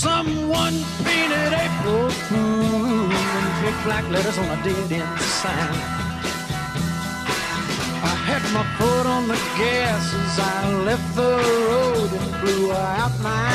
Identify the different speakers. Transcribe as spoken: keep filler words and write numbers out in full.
Speaker 1: Someone painted April Fool in big black letters on a dead-end sign. I had my foot on the gas as I left the road and blew out my